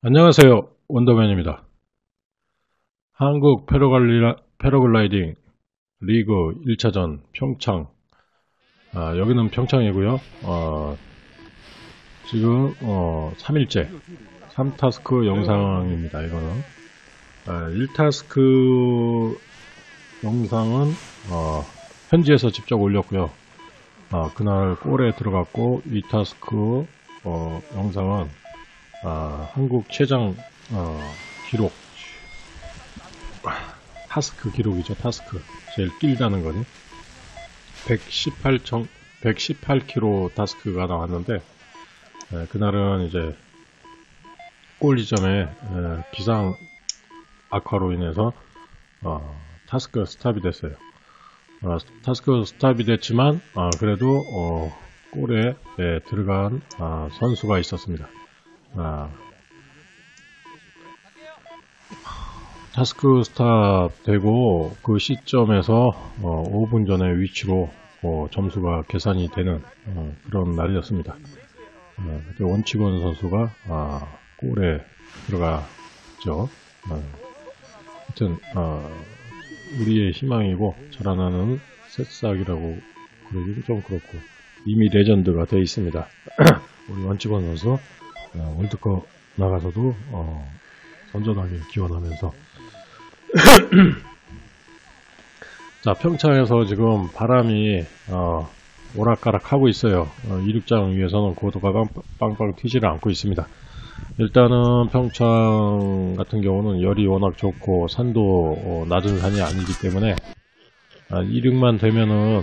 안녕하세요. 원더맨입니다. 한국 패러글라이딩 리그 1차전 평창. 여기는 평창이고요. 지금 3일째 3타스크 영상입니다. 이거는 1타스크 영상은 현지에서 직접 올렸고요. 그날 골에 들어갔고, 2타스크 영상은 한국 최장 기록, 타스크 기록이죠. 타스크 제일 길다는 거니 118km 타스크가 나왔는데, 그날은 이제 골 지점에 기상 악화로 인해서 타스크가 스탑이 됐어요. 타스크 스탑이 됐지만 그래도 골에 들어간 선수가 있었습니다. 타스크 스탑 되고 그 시점에서 5분 전에 위치로 점수가 계산이 되는 그런 날이었습니다. 원치건 선수가 골에 들어갔죠. 하여튼 우리의 희망이고 자라나는 새싹이라고 그러기도 좀 그렇고, 이미 레전드가 되어 있습니다. 우리 원치건 선수 월드컵 나가서도 선전하게 기원하면서 자, 평창에서 지금 바람이 오락가락 하고 있어요. 이륙장 위에서는 고도가 빵빵 튀지를 않고 있습니다. 일단은 평창 같은 경우는 열이 워낙 좋고 산도 낮은 산이 아니기 때문에 이륙만 되면은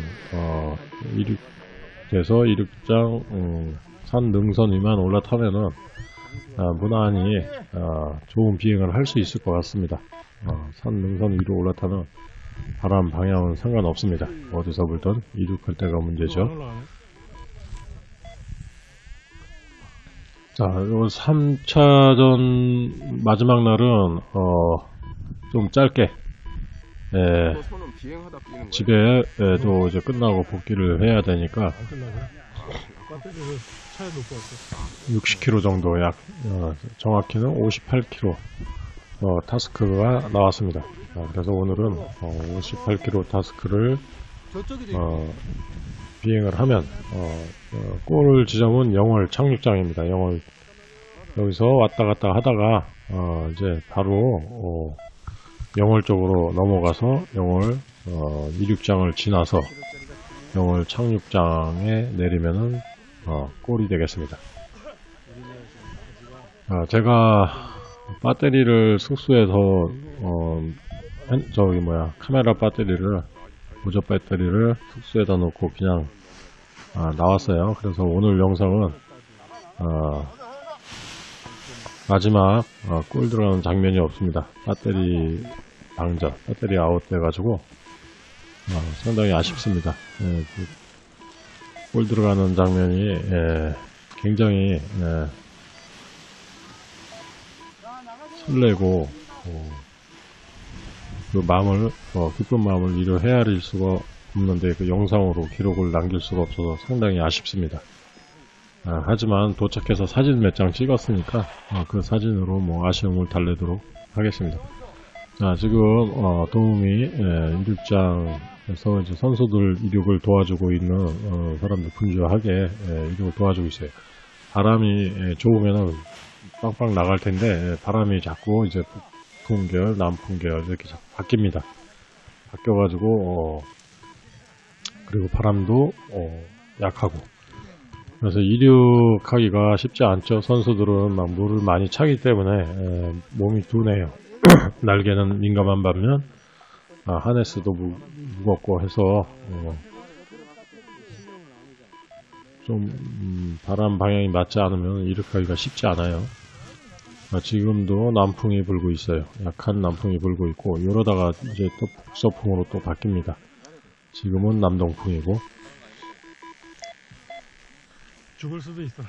이륙돼서 이륙장 산 능선 위만 올라타면은 무난히 좋은 비행을 할 수 있을 것 같습니다. 산 능선 위로 올라타면 바람 방향은 상관없습니다. 어디서 불던 이륙할 때가 문제죠. 자, 3차전 마지막 날은 좀 짧게 집에도 이제 끝나고 복귀를 해야 되니까 60km 정도, 약 정확히는 58km 타스크가 나왔습니다. 그래서 오늘은 58km 타스크를 비행을 하면 골 지점은 영월 착륙장입니다. 영월, 여기서 왔다 갔다 하다가 이제 바로 영월 쪽으로 넘어가서 영월 이륙장을 지나서 영월 착륙장에 내리면은 골이 되겠습니다. 제가 배터리를 숙소에서 카메라 배터리를, 보조 배터리를 숙소에다 놓고 그냥 나왔어요. 그래서 오늘 영상은 마지막 골 들어가는 장면이 없습니다. 배터리 방전, 배터리 아웃 돼가지고 상당히 아쉽습니다. 골 들어가는 장면이 굉장히 설레고 그 마음을, 기쁜 마음을 이루 헤아릴 수가 없는데 그 영상으로 기록을 남길 수가 없어서 상당히 아쉽습니다. 하지만 도착해서 사진 몇 장 찍었으니까 그 사진으로 아쉬움을 달래도록 하겠습니다. 지금 도우미 이륙장에서 이제 선수들 이륙을 도와주고 있는 사람들 분주하게 이륙을 도와주고 있어요. 바람이 좋으면은 빵빵 나갈 텐데 바람이 자꾸 이제 북풍계열, 남풍계열 이렇게 자꾸 바뀝니다. 바뀌어가지고 그리고 바람도 약하고, 그래서 이륙하기가 쉽지 않죠. 선수들은 막 물을 많이 차기 때문에 몸이 둔해요. 날개는 민감한 반면 하네스도 무겁고 해서 좀 바람 방향이 맞지 않으면 이륙하기가 쉽지 않아요. 지금도 남풍이 불고 있어요. 약한 남풍이 불고 있고, 이러다가 이제 또 북서풍으로 또 바뀝니다. 지금은 남동풍이고. 죽을 수도 있어.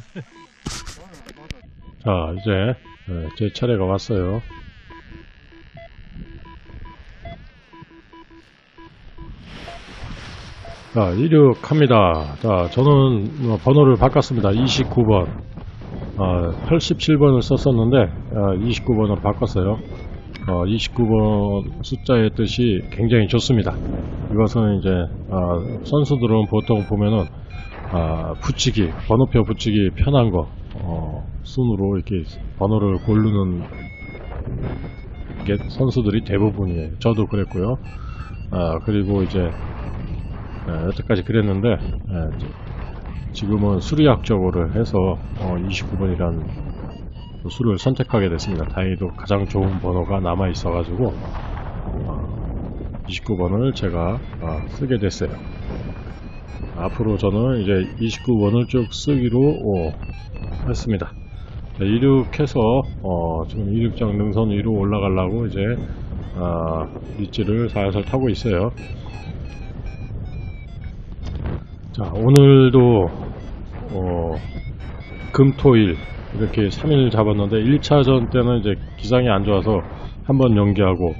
자, 이제 제 차례가 왔어요. 자, 이륙합니다. 자, 저는 번호를 바꿨습니다. 29번. 87번을 썼었는데 29번으로 바꿨어요. 29번 숫자의 뜻이 굉장히 좋습니다. 이것은 이제 선수들은 보통 보면은 붙이기, 번호표 붙이기 편한 거, 순으로 이렇게 번호를 고르는 게 선수들이 대부분이에요. 저도 그랬고요. 그리고 이제 여태까지 그랬는데 지금은 수리학적으로 해서 29번이란 수를 선택하게 됐습니다. 다행히도 가장 좋은 번호가 남아 있어 가지고 29번을 제가 쓰게 됐어요. 앞으로 저는 이제 29번을 쭉 쓰기로 했습니다. 이륙해서 지금 이륙장 능선 위로 올라가려고 이제 리치를 살살 타고 있어요. 자, 오늘도 금토일 이렇게 3일 잡았는데 1차전 때는 이제 기상이 안 좋아서 한번 연기하고,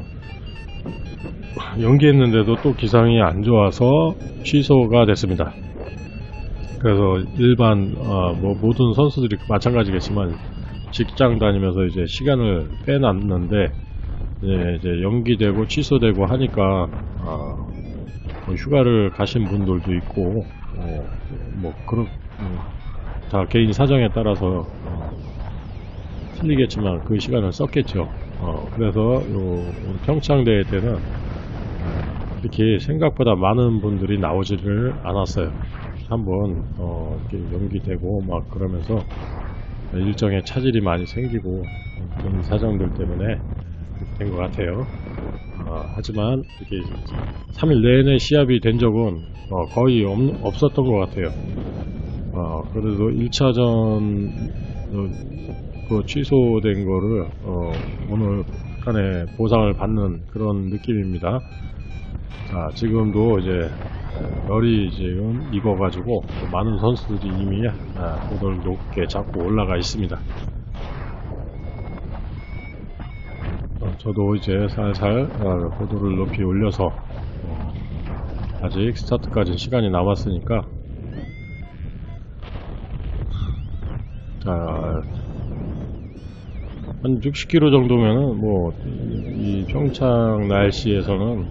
연기했는데도 또 기상이 안 좋아서 취소가 됐습니다. 그래서 일반 뭐 모든 선수들이 마찬가지겠지만 직장 다니면서 이제 시간을 빼놨는데 이제 연기되고 취소되고 하니까 뭐 휴가를 가신 분들도 있고 뭐 그런 다 개인 사정에 따라서 틀리겠지만 그 시간을 썼겠죠. 그래서 우리 평창 대회 때는 이렇게 생각보다 많은 분들이 나오지를 않았어요. 한번 이렇게 연기되고 막 그러면서 일정에 차질이 많이 생기고 그런 사정들 때문에 된 것 같아요. 하지만 이렇게 3일 내내 시합이 된 적은 거의 없었던 것 같아요. 그래도 1차전 그 취소된 거를 오늘 간에 보상을 받는 그런 느낌입니다. 지금도 이제 열이 지금 익어가지고 많은 선수들이 이미 고도를 높게 잡고 올라가 있습니다. 저도 이제 살살 고도를 높이 올려서 아직 스타트까지 시간이 남았으니까 한 60km 정도면은 뭐 이 평창 날씨에서는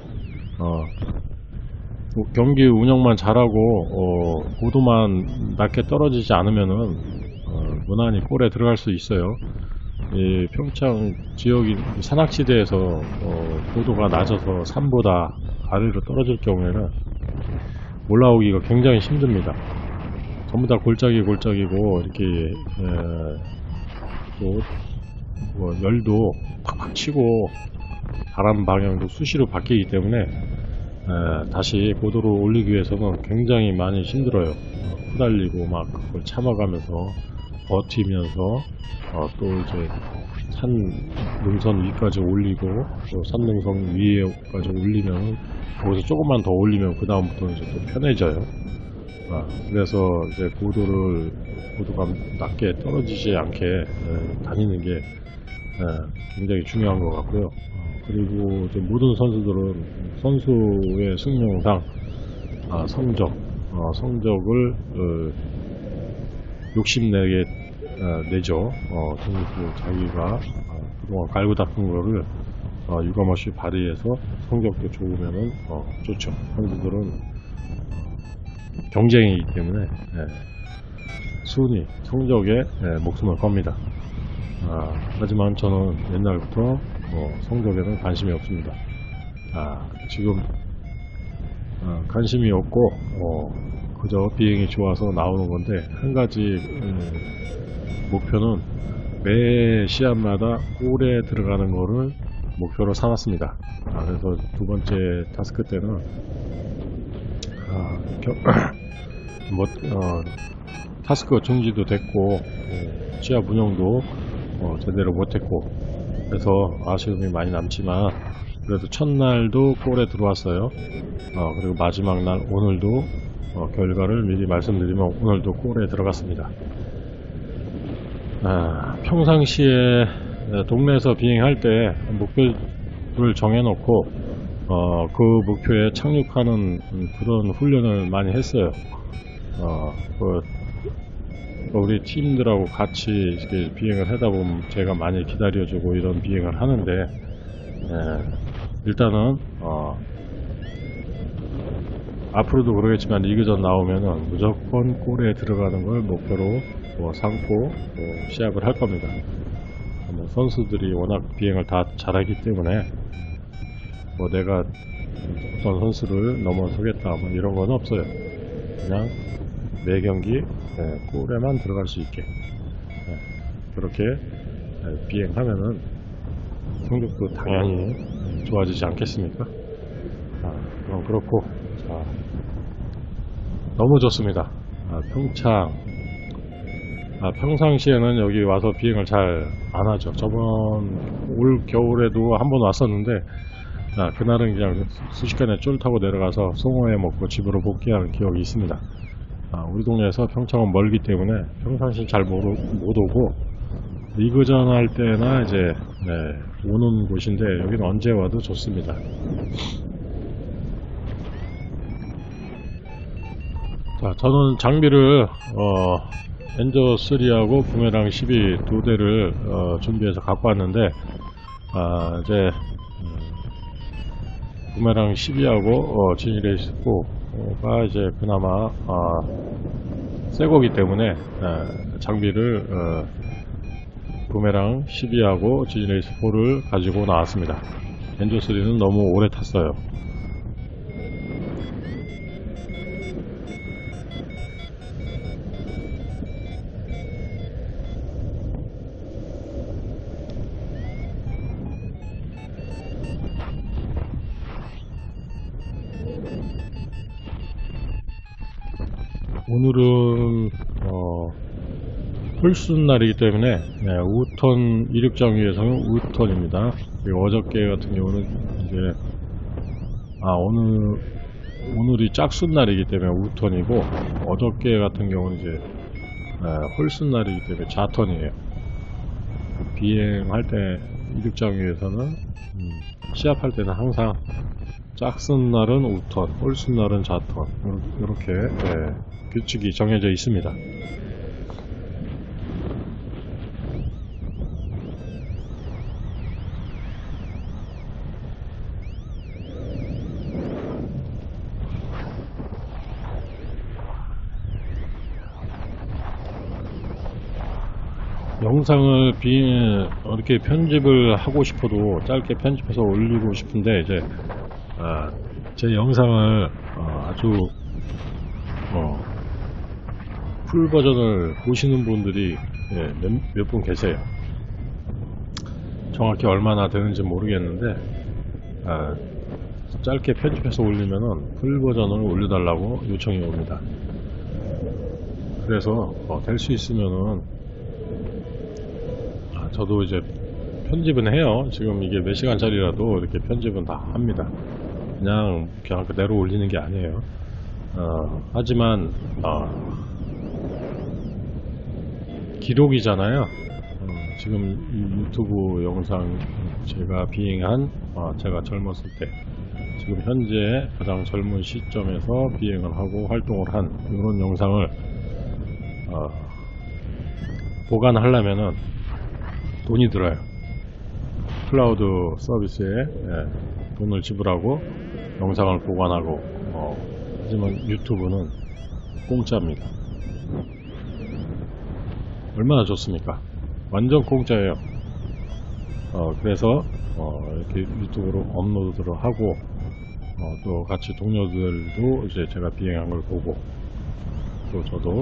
경기 운영만 잘하고 고도만 낮게 떨어지지 않으면은 무난히 골에 들어갈 수 있어요. 이 평창 지역이 산악지대에서 고도가 낮아서 산보다 아래로 떨어질 경우에는 올라오기가 굉장히 힘듭니다. 전부 다 골짜기고 이렇게 또 뭐 열도 팍팍 치고 바람 방향도 수시로 바뀌기 때문에 다시 고도로 올리기 위해서는 굉장히 많이 힘들어요. 후달리고 막 그걸 참아가면서 버티면서 또 이제 산 능선 위까지 올리고 또 산 능선 위에까지 올리면 거기서 조금만 더 올리면 그 다음부터 이제 또 편해져요. 그래서 이제 고도가 낮게 떨어지지 않게 다니는 게 굉장히 중요한 것 같고요. 그리고 이제 모든 선수들은 선수의 숙명상 성적을 욕심내게 내죠. 선수 자기가 그동안 갈고 닦은 거를 유감없이 발휘해서 성적도 좋으면은 좋죠. 선수들은 경쟁이기 때문에 순위, 성적에 목숨을 겁니다. 하지만 저는 옛날부터 성적에는 관심이 없습니다. 지금 관심이 없고 그저 비행이 좋아서 나오는 건데, 한 가지 목표는 매 시합마다 골에 들어가는 거를 목표로 삼았습니다. 그래서 두 번째 타스크 때는 타스크 중지도 됐고 시합 운영도 제대로 못했고 그래서 아쉬움이 많이 남지만 그래도 첫날도 골에 들어왔어요. 그리고 마지막 날 오늘도 결과를 미리 말씀드리면 오늘도 골에 들어갔습니다. 평상시에 동네에서 비행할 때 목표를 정해놓고 그 목표에 착륙하는 그런 훈련을 많이 했어요. 우리 팀들하고 같이 이렇게 비행을 하다 보면 제가 많이 기다려주고 이런 비행을 하는데, 일단은 앞으로도 그러겠지만 리그전 나오면은 무조건 골에 들어가는 걸 목표로 삼고 시합을 할 겁니다. 선수들이 워낙 비행을 다 잘하기 때문에 내가 어떤 선수를 넘어서겠다 이런 건 없어요. 그냥 매 경기 골에만 들어갈 수 있게 그렇게 비행하면은 성적도 당연히 좋아지지 않겠습니까? 그럼 그렇고, 자, 너무 좋습니다. 평상시에는 여기 와서 비행을 잘 안 하죠. 올 겨울에도 한번 왔었는데, 그날은 그냥 순식간에 쫄 타고 내려가서 송어회 먹고 집으로 복귀하는 기억이 있습니다. 우리 동네에서 평창은 멀기 때문에 평상시 잘 못 오고, 리그전 할 때나 이제 오는 곳인데 여기는 언제 와도 좋습니다. 자, 저는 장비를 엔저3하고 부메랑 12 두 대를 준비해서 갖고 왔는데, 이제 부메랑 12하고 지니레이스 4가 이제 그나마 새 거기 때문에 장비를 부메랑 12하고 지니레이스 4를 가지고 나왔습니다. 엔저3는 너무 오래 탔어요. 오늘은 홀순 날이기 때문에 우턴 이륙장 위에서는 우턴입니다. 그리고 어저께 같은 경우는 이제 오늘이 짝순 날이기 때문에 우턴이고, 어저께 같은 경우는 이제 홀순 날이기 때문에 자턴이에요. 비행할 때 이륙장 위에서는 시합할 때는 항상 짝순 날은 우턴, 홀순 날은 자턴, 이렇게 규칙이 정해져 있습니다. 영상을 이렇게 편집을 하고 싶어도 짧게 편집해서 올리고 싶은데, 이제 제 영상을 아주 풀 버전을 보시는 분들이 몇 분 계세요. 정확히 얼마나 되는지 모르겠는데, 짧게 편집해서 올리면은 풀 버전을 올려달라고 요청이 옵니다. 그래서 될 수 있으면은 저도 이제 편집은 해요. 지금 이게 몇 시간짜리라도 이렇게 편집은 다 합니다. 그냥 그대로 올리는 게 아니에요. 하지만 기록이잖아요. 지금 유튜브 영상 제가 비행한 제가 젊었을 때, 지금 현재 가장 젊은 시점에서 비행을 하고 활동을 한 이런 영상을 보관하려면은 돈이 들어요. 클라우드 서비스에 돈을 지불하고 영상을 보관하고, 하지만 유튜브는 공짜입니다. 얼마나 좋습니까? 완전 공짜예요. 그래서 이렇게 유튜브로 업로드를 하고, 또 같이 동료들도 이제 제가 비행한 걸 보고, 또 저도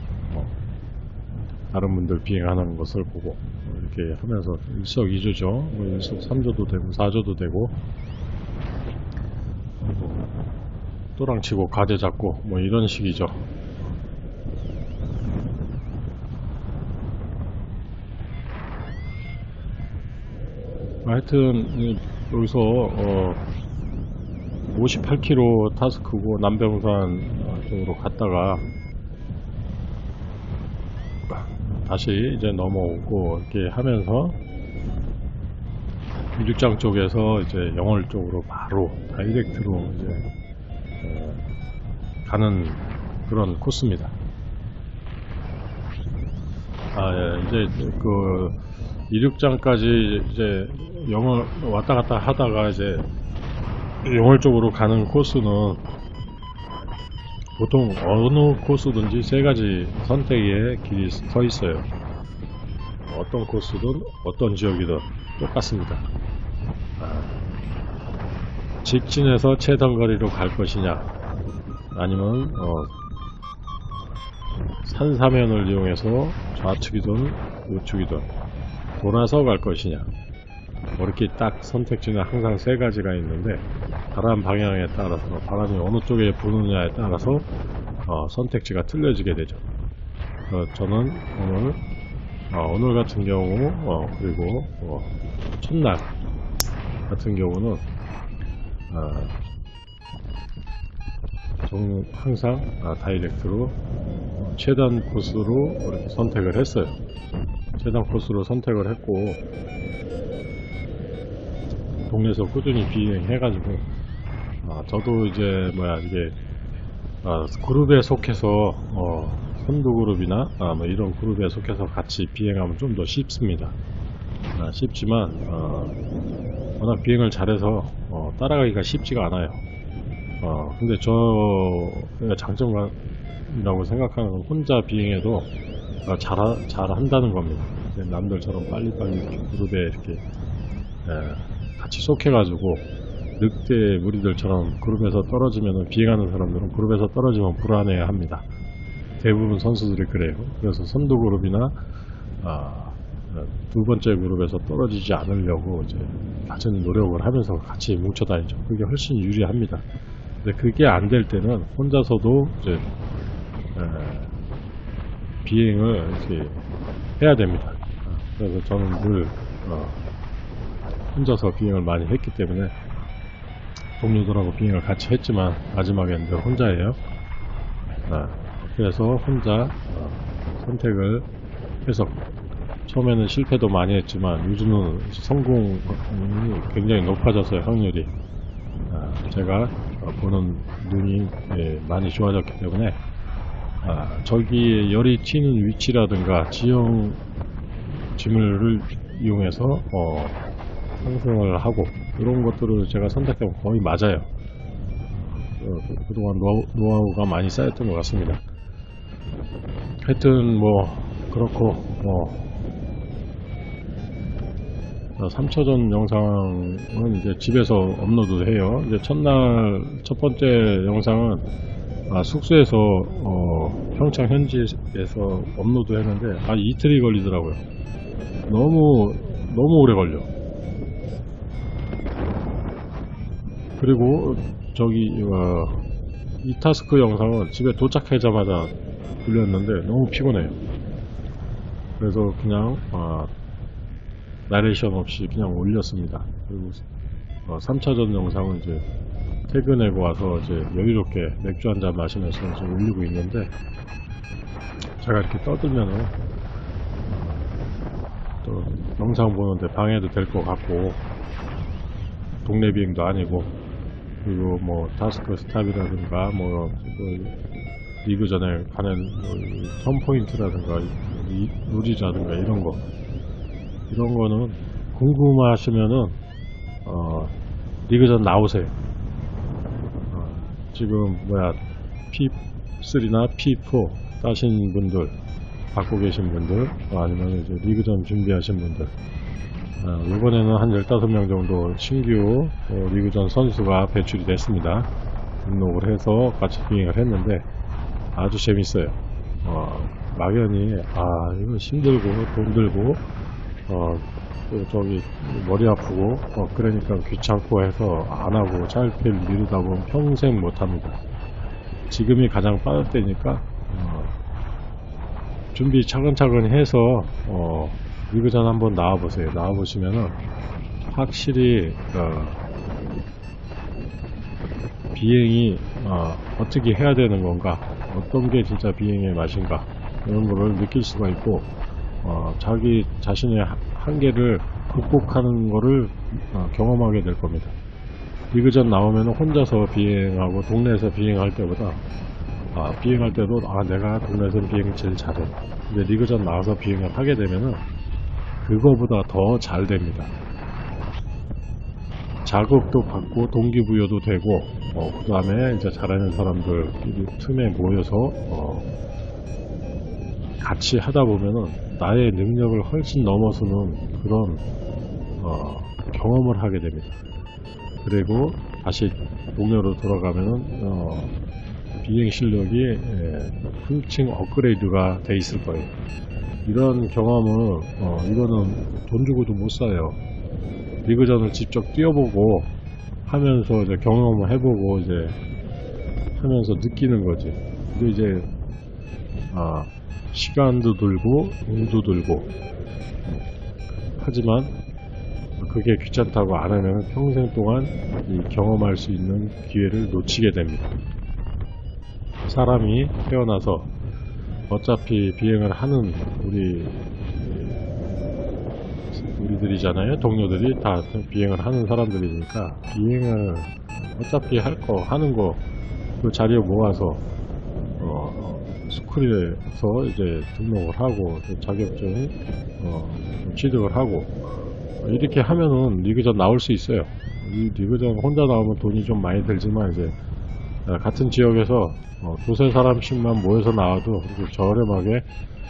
다른 분들 비행하는 것을 보고, 이렇게 하면서 일석이조죠. 일석삼조도 되고 4조도 되고, 또랑치고 가재 잡고 이런 식이죠. 하여튼 여기서 58km 타스크고 남병산 쪽으로 갔다가 다시 이제 넘어오고 이렇게 하면서 이륙장 쪽에서 이제 영월 쪽으로 바로 다이렉트로 이제 가는 그런 코스입니다. 예, 이제 그 이륙장까지 이제 영월 왔다 갔다 하다가 이제 영월 쪽으로 가는 코스는 보통 어느 코스든지 세 가지 선택의 길이 서 있어요. 어떤 코스든 어떤 지역이든 똑같습니다. 직진해서 최단 거리로 갈 것이냐, 아니면 산사면을 이용해서 좌측이든 우측이든 돌아서 갈 것이냐, 이렇게 딱 선택지는 항상 세 가지가 있는데, 바람 방향에 따라서, 바람이 어느 쪽에 부느냐에 따라서 선택지가 틀려지게 되죠. 저는 오늘 같은 경우, 그리고 첫날 같은 경우는 항상 다이렉트로 최단 코스로 이렇게 선택을 했어요. 최단 코스로 선택을 했고, 동네에서 꾸준히 비행해가지고, 저도 이제 이게 그룹에 속해서 선두 그룹이나 뭐 이런 그룹에 속해서 같이 비행하면 좀 더 쉽습니다. 쉽지만 워낙 비행을 잘해서 따라가기가 쉽지가 않아요. 근데 제가 장점이라고 생각하는 건 혼자 비행해도 잘한다는 겁니다. 남들처럼 빨리빨리 이렇게 그룹에 이렇게 같이 속해가지고 늑대 무리들처럼 그룹에서 떨어지면, 비행하는 사람들은 그룹에서 떨어지면 불안해야 합니다. 대부분 선수들이 그래요. 그래서 선두 그룹이나 두 번째 그룹에서 떨어지지 않으려고 이제 같이 노력을 하면서 같이 뭉쳐 다니죠. 그게 훨씬 유리합니다. 근데 그게 안 될 때는 혼자서도 이제 비행을 이렇게 해야 됩니다. 그래서 저는 늘 혼자서 비행을 많이 했기 때문에, 동료들하고 비행을 같이 했지만 마지막에는 늘 혼자예요. 그래서 혼자 선택을 해서 처음에는 실패도 많이 했지만 요즘은 성공이 굉장히 높아졌어요, 확률이. 제가 보는 눈이 많이 좋아졌기 때문에 저기에 열이 튀는 위치라든가 지형 지물을 이용해서 상승을 하고, 이런 것들을 제가 선택하면 거의 맞아요. 그동안 노하우가 많이 쌓였던 것 같습니다. 하여튼 그렇고 3차전 영상은 이제 집에서 업로드 해요. 이제 첫날 첫 번째 영상은 숙소에서 평창 현지에서 업로드 했는데 이틀이 걸리더라고요. 너무 오래 걸려. 그리고 이 타스크 영상은 집에 도착하자마자 돌렸는데 너무 피곤해요. 그래서 그냥 나레이션 없이 그냥 올렸습니다. 그리고 3차전 영상은 이제 퇴근하고 와서 이제 여유롭게 맥주 한잔 마시면서 이제 올리고 있는데, 제가 이렇게 떠들면은 또 영상 보는데 방해도 될 것 같고, 동네 비행도 아니고, 그리고 타스크 스탑이라든가 리그 전에 가는 턴 포인트라든가 룰이라든가 이런 거는 궁금하시면은 리그 전 나오세요. 지금 P3나 P4 따신 분들, 받고 계신 분들, 아니면 이제 리그 전 준비하신 분들, 이번에는 한 15명 정도 신규 리그전 선수가 배출이 됐습니다. 등록을 해서 같이 비행을 했는데 아주 재밌어요. 막연히 이거 힘들고 돈 들고 또 머리 아프고 그러니까 귀찮고 해서 안 하고 차일피일 미루다 보면 평생 못 합니다. 지금이 가장 빠를 때니까 준비 차근차근 해서 리그전 한번 나와보세요. 나와보시면은 확실히 비행이 어떻게 해야 되는 건가, 어떤 게 진짜 비행의 맛인가, 이런 거를 느낄 수가 있고, 자기 자신의 한계를 극복하는 거를 경험하게 될 겁니다. 리그전 나오면 혼자서 비행하고 동네에서 비행할 때보다 비행할 때도 내가 동네에서 비행 제일 잘해. 근데 리그전 나와서 비행을 하게 되면은 그거보다 더 잘 됩니다. 자극도 받고 동기부여도 되고 그 다음에 이제 잘하는 사람들 틈에 모여서 같이 하다 보면은 나의 능력을 훨씬 넘어서는 그런 경험을 하게 됩니다. 그리고 다시 동료로 돌아가면은 비행 실력이 한층 업그레이드가 돼 있을 거예요. 이런 경험을 이거는 돈 주고도 못 사요. 리그전을 직접 뛰어보고 하면서 이제 경험을 해보고 이제 하면서 느끼는 거지. 근데 이제 시간도 들고 돈도 들고 하지만 그게 귀찮다고 안 하면 평생 동안 이 경험할 수 있는 기회를 놓치게 됩니다. 사람이 태어나서 어차피 비행을 하는 우리들이잖아요. 동료들이 다 비행을 하는 사람들이니까 비행을 어차피 하는 거 그 자리에 모아서 스쿨에서 이제 등록을 하고 자격증 취득을 하고 이렇게 하면은 리그전 나올 수 있어요. 이 리그전 혼자 나오면 돈이 좀 많이 들지만 이제 같은 지역에서 두세 사람씩만 모여서 나와도 그렇게 저렴하게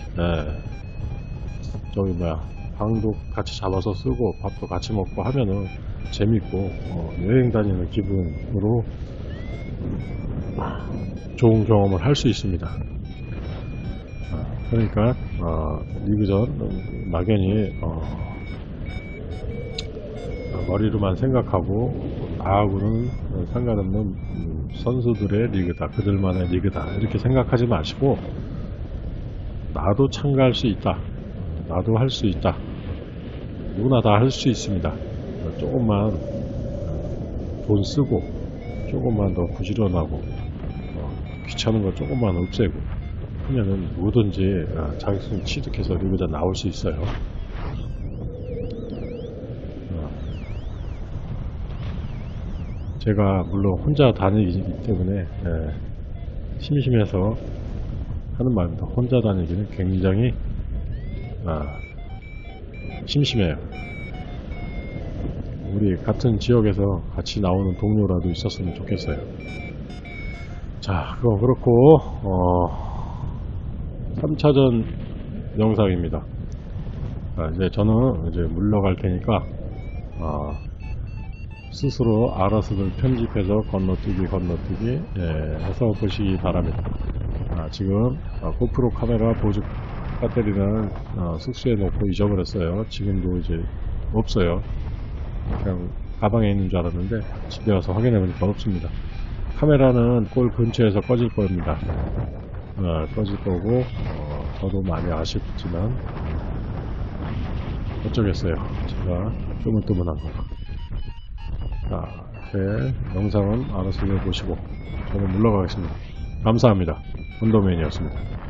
방도 같이 잡아서 쓰고 밥도 같이 먹고 하면은 재밌고 여행 다니는 기분으로 좋은 경험을 할 수 있습니다. 그러니까 리그전 막연히 머리로만 생각하고 나하고는 상관없는 선수들의 리그다, 그들만의 리그다 이렇게 생각하지 마시고 나도 참가할 수 있다, 나도 할 수 있다, 누구나 다 할 수 있습니다. 조금만 돈 쓰고 조금만 더 부지런하고 귀찮은 거 조금만 없애고 하면은 뭐든지 자격증 취득해서 리그전 나올 수 있어요. 제가 물론 혼자 다니기 때문에 심심해서 하는 말입니다. 혼자 다니기는 굉장히 심심해요. 우리 같은 지역에서 같이 나오는 동료라도 있었으면 좋겠어요. 자, 그거 그렇고 3차전 영상입니다. 이제 저는 이제 물러갈 테니까 스스로 알아서들 편집해서 건너뛰기 해서 보시기 바랍니다. 지금 고프로 카메라 보조 배터리는 숙소에 놓고 잊어버렸어요. 지금도 이제 없어요. 그냥 가방에 있는 줄 알았는데 집에 와서 확인해보니까 없습니다. 카메라는 골 근처에서 꺼질 겁니다. 꺼질 거고 저도 많이 아쉽지만 어쩌겠어요. 제가 뜨문뜨문한 거. 자, 이렇게 영상은 알아서 보시고 저는 물러가겠습니다. 감사합니다. 언더맨이었습니다.